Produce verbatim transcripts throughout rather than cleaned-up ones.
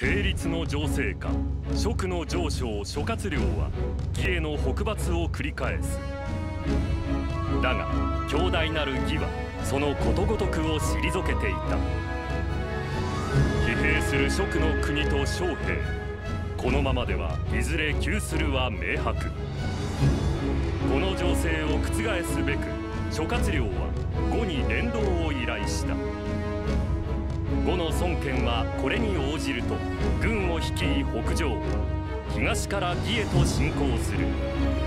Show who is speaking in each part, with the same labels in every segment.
Speaker 1: 成立の情勢下、職の上昇諸葛亮は義への北伐を繰り返す。だが強大なる義はそのことごとくを退けていた。疲弊する蜀の国と将兵、このままではいずれ窮するは明白。この情勢を覆すべく諸葛亮は呉に連動を依頼した。呉の孫権はこれに応じると軍を率い北上、東から義へと進行する。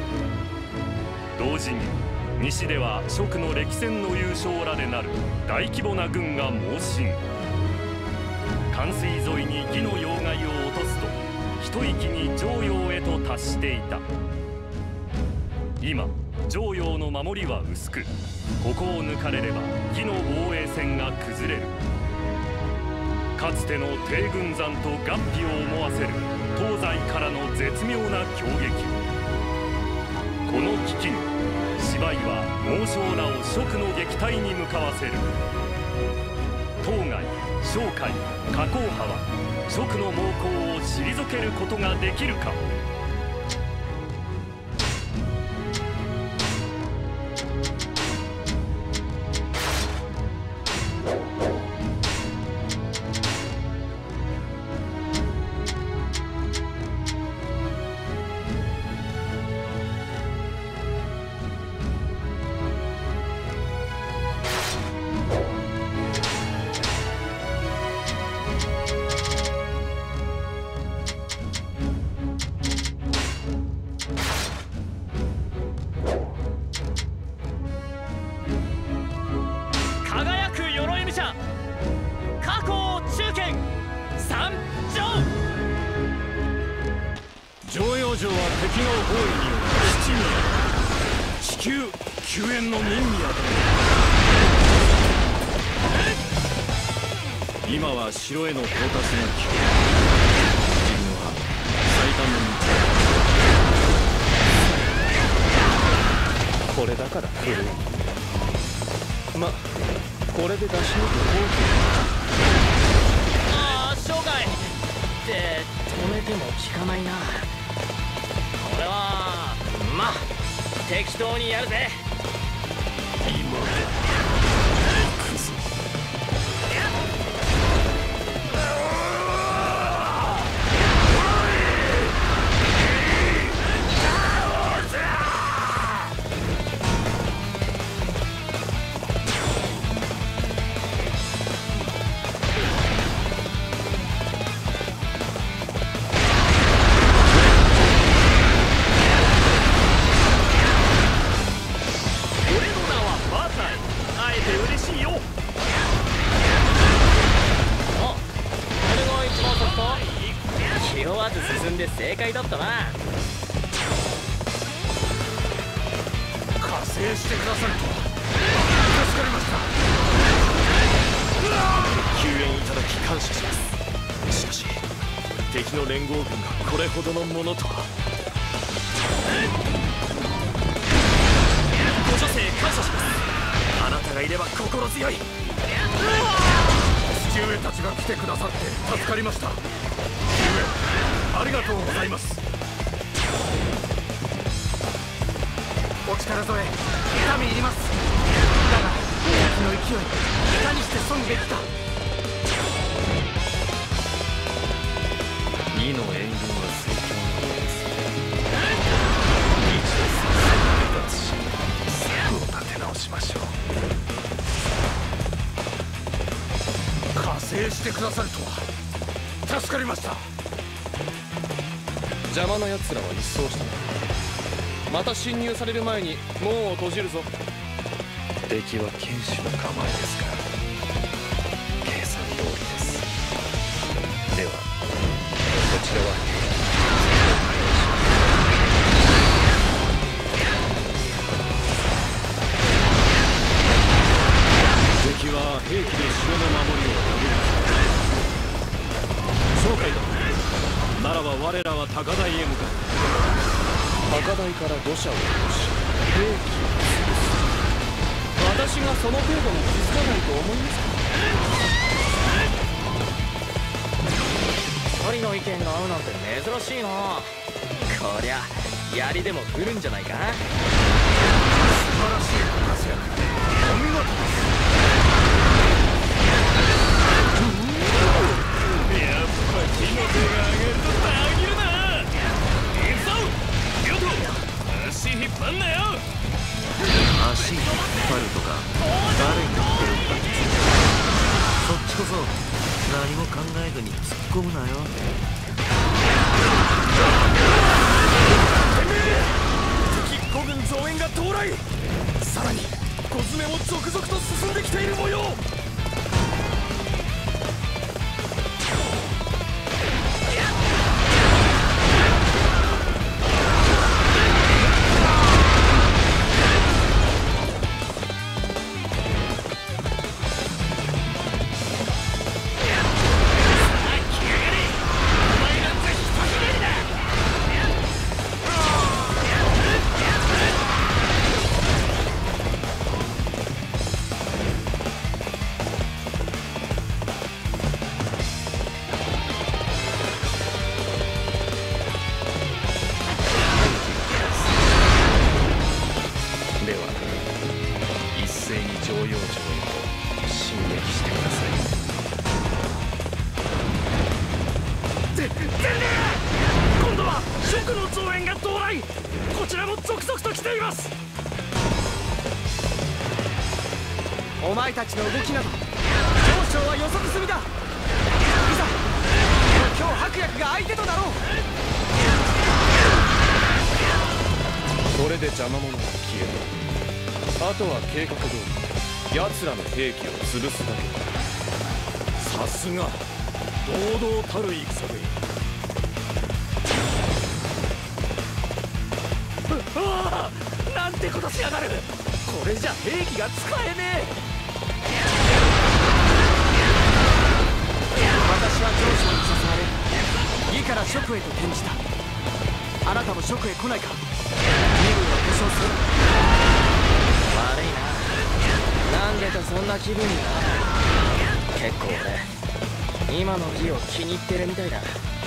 Speaker 1: 同時に西では蜀の歴戦の優勝らでなる大規模な軍が猛進。関水沿いに義の要害を落とすと一息に襄陽へと達していた。今襄陽の守りは薄く、ここを抜かれれば義の防衛線が崩れる。かつての帝軍山と合皮を思わせる東西からの絶妙な強撃。この危機に芝居は猛将らを蜀の撃退に向かわせる。当該商海加工派は蜀の猛攻を退けることができるか。
Speaker 2: 今は城への到達が急。自分は最短の道。これだから古い。ま、これで出し抜く方法。
Speaker 3: ああ、生涯って止めても効かないな。これはまあ適当にやるぜ。
Speaker 2: 今
Speaker 3: 正解だったな。
Speaker 2: 加勢してくださると助かりました。救援いただき感謝します。しかし敵の連合軍がこれほどのものとは。ご助勢感謝します。あなたがいれば心強い。父上たちが来てくださって助かりました。父上ありがとうございます。お力添え痛み入ります。だが敵の勢いいかにして損べきか。義の援軍は盛況のようです。一度戦線を離脱し策を立て直しましょう。加勢してくださるとは助かりました。邪魔な奴らは一掃したな。また侵入される前に門を閉じるぞ。敵は堅守の構えですから計算通りです。ではこちらは敵は兵器で城の守りを破る。総会だ。ならば我らは高台へ向かう。高台から土砂を落とし兵器を潰す。私がその程度に気づかないと思いますか。
Speaker 3: そり人の意見が合うなんて珍しいな。こりゃ槍でも振るんじゃないか。素晴らしいご活躍、お見事です。やっぱ火の手が上がるとたぎるな。行くぞリョト、足引っ張んなよ。
Speaker 4: 足引っ張るとか誰に言ってるんだ。そっちこそ何も考えずに突っ込むなよ。
Speaker 2: 敵五軍増援が到来。さらに小詰めも続々と進んできている模様。お前たちの動きなど上昇は予測済みだ。いざ今日白薬が相手となろう。 これで邪魔者が消えた。あとは計画通り奴らの兵器を潰すだけだ。さすが堂々たる戦ぶり。うわあ、なんてことしやがる。これじゃ兵器が使えねえ。私は上昇に誘われ義から蜀へと転じた。あなたも蜀へ来ないか。身分を保証する。
Speaker 3: 悪いな。なんでかそんな気分にな。結構俺今の義を気に入ってるみたいだ。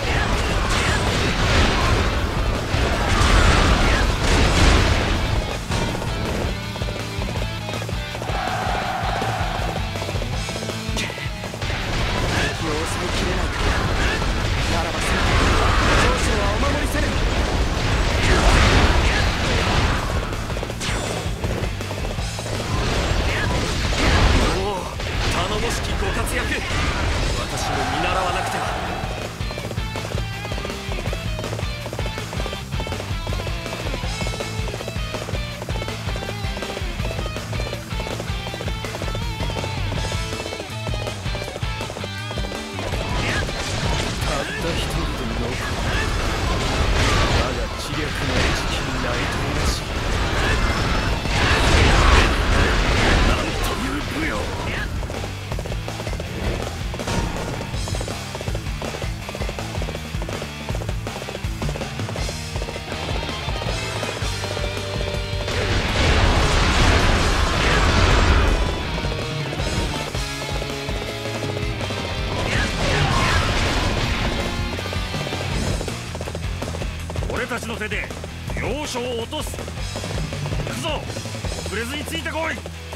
Speaker 1: たちの手で要所を落とす。行くぞ、遅れずについてこい。この俺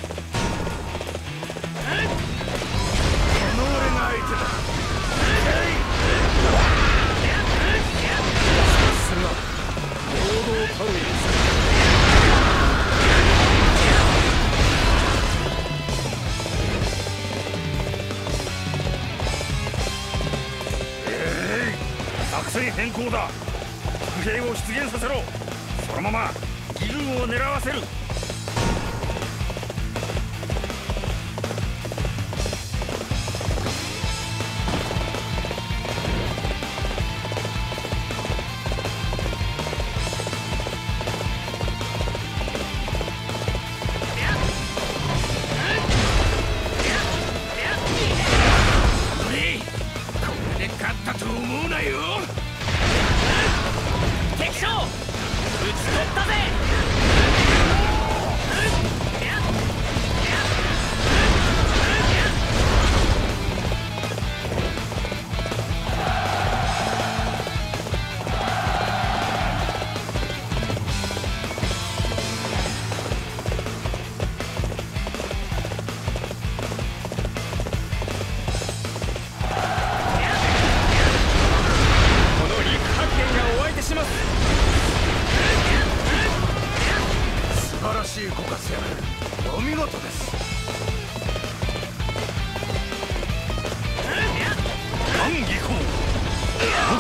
Speaker 1: が相手だ。さすが堂々たるえい、作戦変更だ。伏兵を出現させろ。そのまま義軍を狙わせる。これで勝ったと思うなよ。敵将討ち取ったぜ。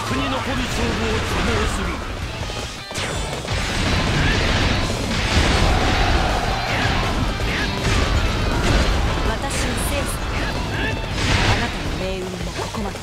Speaker 1: に残る勝負を希望する。
Speaker 5: 私のせいさ。あなたの命運もここまで。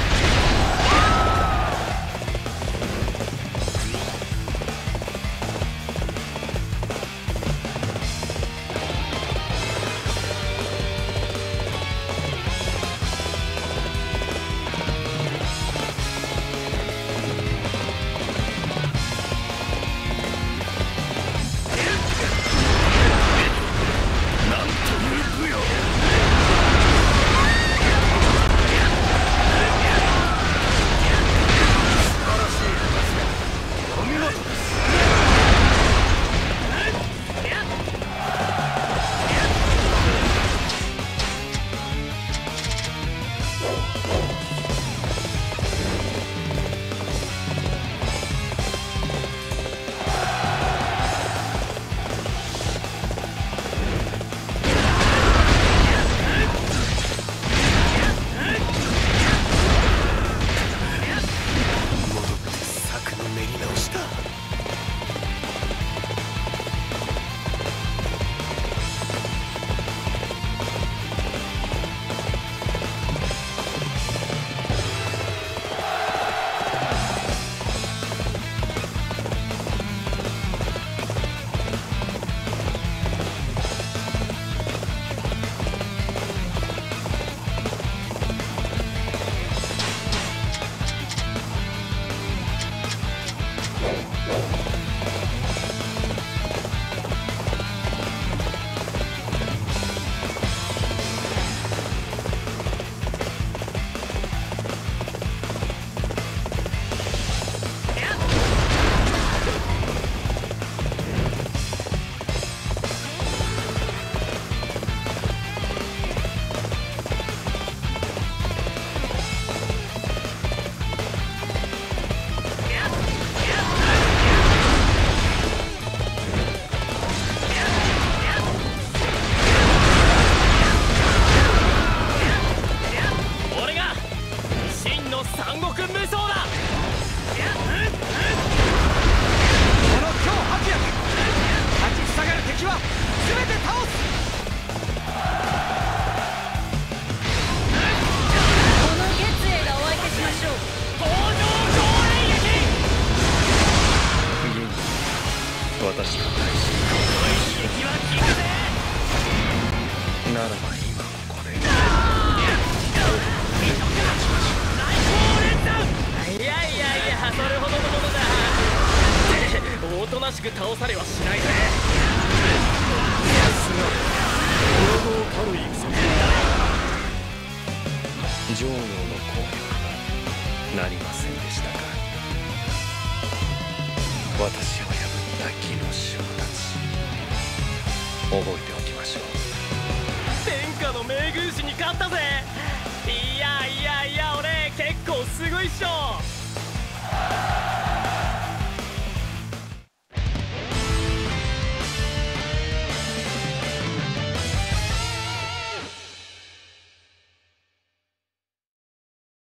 Speaker 2: 私の大事ならば今ここで
Speaker 3: いやいやいや、それほどのものだ。おとなしく倒されはしないぜ。
Speaker 2: さすが王道たる戦女王の攻撃はなりませんでしたか。私を破った義の将たち覚えておきましょう。
Speaker 3: 天下の名軍師に勝ったぜ。いやいやいや、俺結構すごいっしょ。